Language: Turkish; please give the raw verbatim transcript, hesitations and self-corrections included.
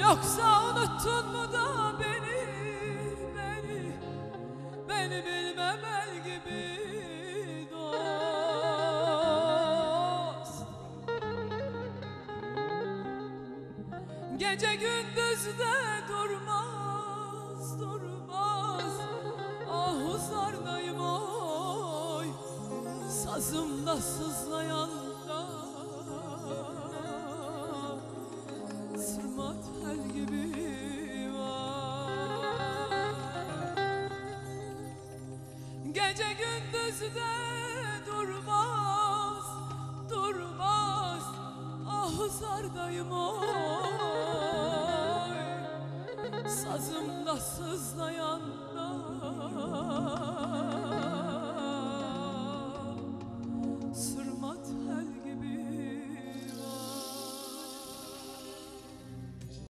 Yoksa unuttun mu da beni, beni, beni bilmemel gibi dost. Gece gündüz de durmaz, durmaz, ah zardayım oy, sazımda sızlayan da sırma tel gibi var. Gece gündüz de durmaz, durmaz, ah zardayım oy, sazımda sızlayan da